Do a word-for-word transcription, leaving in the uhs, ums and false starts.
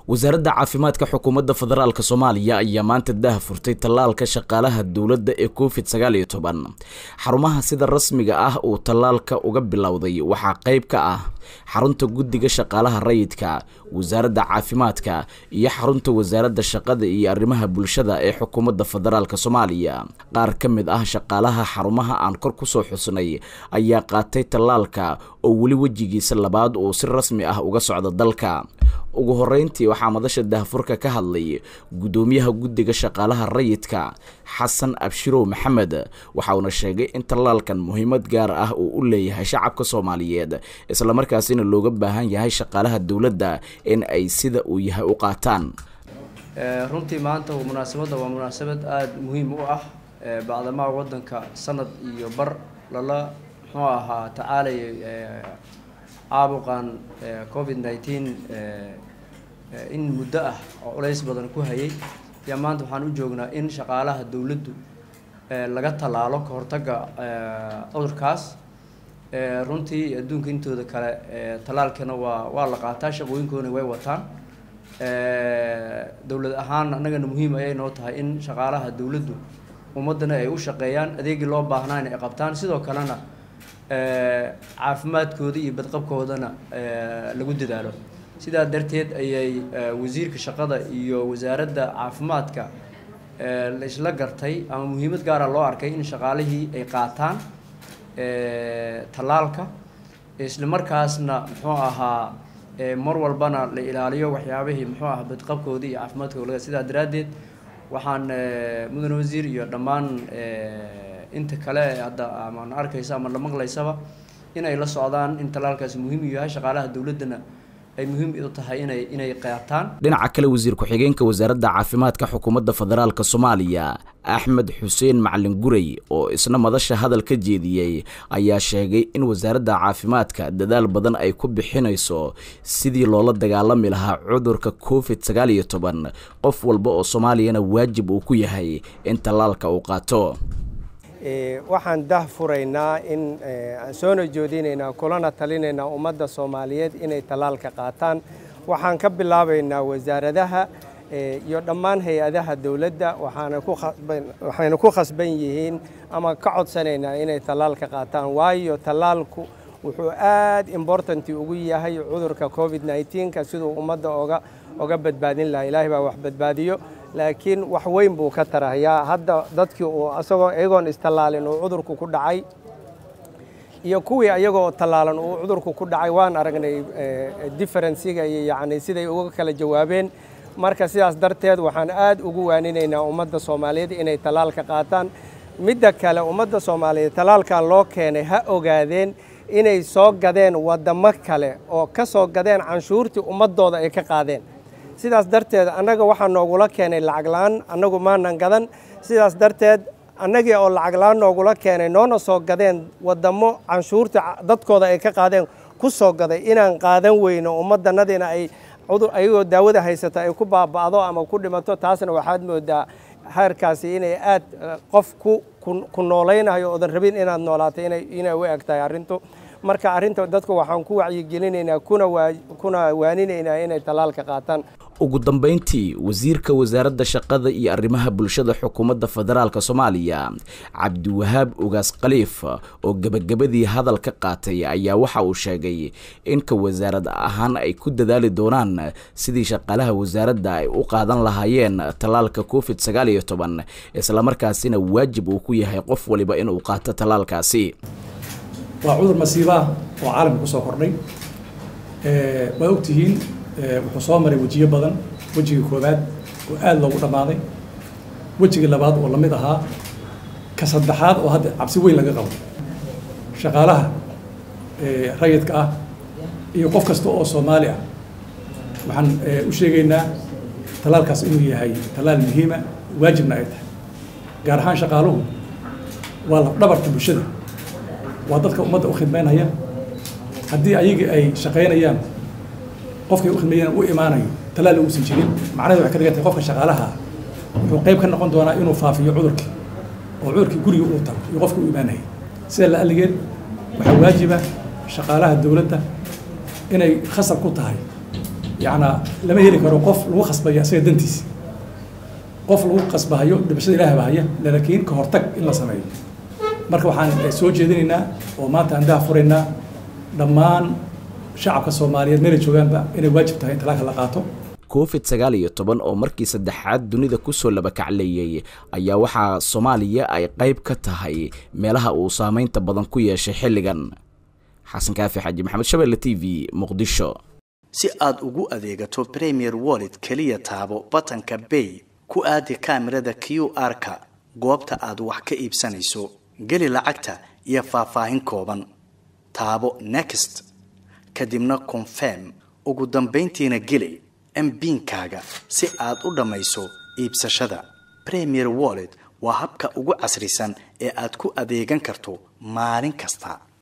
wasaaradda caafimaadka xukuumadda federaalka Soomaaliya ayaa maanta dah furtay tallaalka shaqaalaha dawladda ee covid sagaal iyo toban. Xarumaha sida rasmiga ah uu tallaalka uga bilowday waxaa qayb ka ah xarunta guddiga shaqaalaha rayidka, wasaaradda caafimaadka iyo xarunta wasaaradda shaqada iyo arrimaha bulshada ee xukuumadda federaalka Soomaaliya. Qaar ka mid ah shaqaalaha xarumaha aan kor ku soo xusnay ayaa qaatay tallaalka oo wali wajigiisa labaad oo si rasmi ah uga socda dalka. ugu horeyntii waxaa madasha daahfurka ka hadlay gudoomiyaha guddiga shaqaalaha rayidka Xasan Abshirow Maxamed, waxa uu sheegay in tallaalkan muhiimad gaar ah uu u leeyahay shacabka Soomaaliyeed isla markaasina looga baahan yahay shaqaalaha dawladda in ay sida uu yahay u qaataan. runtii maanta munaasabada waa munaasabad aad muhiim u ah bacdama wadanka sanad iyo bar lala muxuu ahaa tacaalay caabuqan covid nineteen in muddo ah oo culays badan ku hayay ya maanta waxaan u joognaa in shaqaalaha dawladdu laga talaalo ka hortagga cudurkaas. runtii adduunka intooda kale talaalkana waa waa la qaataa, shaqooyinkoona way wataan. dawlad ahaan annagana muhiim ayay noo tahay in shaqaalaha dawladdu ummadana ay u shaqeeyaan, adeegii loo baahnaa in ay qabtaan, sidoo kalena caafimaadkooda iyo badqabkoodana lagu dadaalo. sidaa darteed ayay wasiirka shaqada iyo wasaaradda caafimaadka la isla gartay ama muhiimad gaar ah loo arkay in shaqaalihii ay qaataan tallaalka, isla markaasna muxuu ahaa mar walbana la ilaaliyo waxyaabihii muxuu ahaa badqabkooda iyo caafimaadkooda. sidaa daraaddeed waxaan mudan wasiir iyo dhammaan inta kale hadda ama arkaysa ama la maqlaysaba in ay la socdaan in tallaalkaasi muhiim u yahay, shaqaalaha dawladana ay muhiim u tahay inay inay qaataan. dhinaca kale wasiir ku-xigeenka wasaaradda caafimaadka xukuumadda federaalka Soomaaliya Axmed Xuseen Macalin Guray oo isna madasha hadal ka jeediyay ayaa sheegay in wasaaradda caafimaadka dadaal badan ay ku bixinayso sidii loola dagaalami lahaa cudurka covid sagaal iyo toban. qof walba oo Soomaaliyana waajib uu ku yahay in tallaalka uu qaato. waxaan dah furaynaa in aan soo jeedinaynaa kulana talinaynaa ummadda Soomaaliyeed inay tallaalka qaataan. waxaan ka bilaabaynaa wasaaradaha iyo dhammaan hay'adaha dawladda, waxaana ku waxayna ku khasban yihiin ama ka codsanaynaa inay tallaalka qaataan, waayo tallaalku wuxuu aad important ugu yahay cudurka covid nineteen ka sidoo ummadda oga oga badbaadin lahaa. ilaahay baa wax badbaadiyo, laakiin wax weyn buu ka tarayaa. hadda dadkii uu asagoo eegoon istallaalin uu cudurku ku dhacay iyo kuwii ayagoo tallaalan uu cudurku ku dhacay waan aragnay difference-ga iyo yacni siday uga kala jawaabeen. marka sidaas darteed waxaan aad ugu waaninaynaa ummadda Soomaaliyeed inay tallaalka qaataan. midda kale ummadda Soomaaliyeed tallaalkan loo keenay ha ogaadeen inay soo gadeen wadamo kale oo ka soo gadeen canshuurtii ummadooda ay ka qaadeen. sidaas darteed annaga waxaa noogula keenay lacag la'aan, annagu maanan gadan. sidaas darteed annagii oo lacag la'aan noogula keenay noona soo gadeen wadamo canshuurta dadkooda ay ka qaadeen ku soo gaday inaan qaadan weyno ummaddanadina ay cudur ayagoo daawada haysata ay ku baaba'do ama ku dhimato. taasna waxaad moodaa heerkaasi inay aad qof ku ku noolaynayo oo rabin inaad noolaato inay inay u egtahay arrintu. marka arrinta dadku waxaan ku wacyigelinaynaa kuna kuna waaninaynaa inay tallaalka qaataan. ugu dambeyntii wasiirka wasaaradda shaqada iyo arrimaha bulshada xukuumadda federaalka Soomaaliya Cabdiwahaab Ugaas Khaliif oo gabagabadii hadal ka qaatay ayaa waxa uu sheegay in ka wasaaradda ahaan ay ku dadaali doonaan sidii shaqaalaha wasaaradda ay u qaadan lahaayeen tallaalka covid sagaal iyo toban, isla markaasina waajib uu ku yahay qof waliba inuu qaato tallaalkaasi. waa cudur masiibo ah oo caalamka ku soo kordhay. ee waa ogtihiin wuxuu soo maray wajiyo badan. wajigii koobaad oo aad loogu dhamaaday, wajigii labaad oo lamid ahaa, ka saddexaad oo hadda cabsi weyn laga qabo. shaqaalaha ee rayidka ah iyo qof kasta oo Soomaali ah waxaan u sheegaynaa tallaalkaas inuu yahay tallaal muhiim ah, waajibna ay tahay. gaar ahaan shaqaaluhu waa la dhabarka bulshada, waa dadka ummadda u khidmeynaya. haddii ayagii ay shaqaynayaan qofkay u khidmeeyaan u imaanayo tallaal uusan jirin, macnaheedu waxay ka dhigan tahay qofka shaqaalaha wuxuu qayb ka noqon doonaa inuu faafiyo cudurkii oo cudurkii guriga uu tago iyo qofka u imaanaya. sida la aligeed waxaa waajiba shaqaalaha dawladda inay khasab ku tahay yacnaa lama heli karo qof lagu khasbayo isaga dantiisa qof lagu qasbahayo dhibashada ilaahay baa haya laakiin ka hortag in la sameeyo marka waxaan soo jeedinaynaa oo maanta aan daa furaynaa dhammaan shacabka Soomaaliyeed meel joogaanba inay waajib tahay in talaalka la qaato covid sagaal iyo toban oo markii saddexaad dunida ku soo laba kacleeyay ayaa waxa Soomaaliya ay qayb ka tahay meelaha uu saameynta badan ku yeeshay xilligan xasan kaafi xaji maxamed Shabeelle T V Muqdisho si aad ugu adeegato Premier Wallet kaliya taabo batanka Pay ku aadi kaamirada Q R-ka goobta aad wax ka iibsanayso gali lacagta iyo faahfaahin kooban taabo Next kadibna Confirm ugu dambeyntiina gali M P I N-kaaga si aad u dhamayso iibsashada Premier Wallet waa habka ugu casrisan ee aad ku adeegan karto maalin kasta.